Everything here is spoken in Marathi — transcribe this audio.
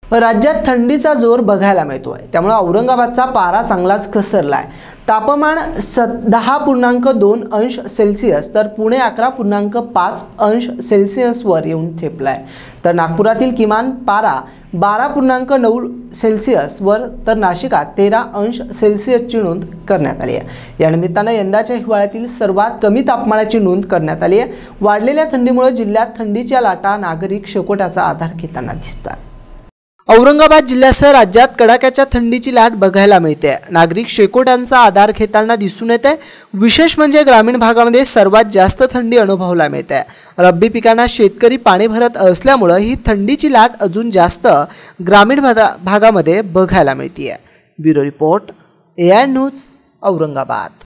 राज्यात थंडीचा जोर बघायला मिळतोय, त्यामुळे औरंगाबादचा पारा चांगलाच घसरलाय। तापमान 10.2 अंश सेल्सिअस तर पुणे 11.5 अंश सेल्सिअसवर येऊन ठेपलाय। तर नागपुरातील किमान पारा 12.9 सेल्सिअसवर तर नाशिकात 13 अंश सेल्सिअसची नोंद करण्यात आली आहे। या निमित्तानं यंदाच्या हिवाळ्यातील सर्वात कमी तापमानाची नोंद करण्यात आली आहे। वाढलेल्या थंडीमुळे जिल्ह्यात थंडीच्या लाटा नागरिक शेकोट्याचा आधार घेताना दिसतात। औरंगाबाद जिल्ह्यासह राज्यात कडाक्याच्या थंडीची लाट बघायला मिळते। नागरिक शेकोट्यांचा आधार घेताना दिसून येते। विशेष म्हणजे ग्रामीण भागामध्ये सर्वात जास्त थंडी अनुभवला मिळते। रब्बी पिकांना शेतकरी पाणी भरत असल्यामुळे ही थंडीची लाट अजून जास्त ग्रामीण भागामध्ये बघायला मिळते। Bureau report, AI news, Aurangabad.